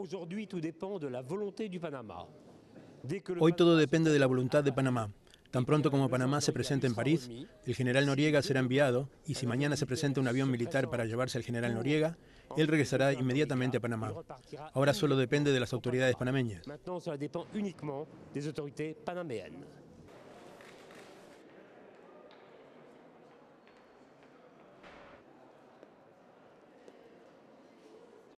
Hoy todo depende de la voluntad de Panamá. Tan pronto como Panamá se presente en París, el general Noriega será enviado, y si mañana se presenta un avión militar para llevarse al general Noriega, él regresará inmediatamente a Panamá. Ahora solo depende de las autoridades panameñas.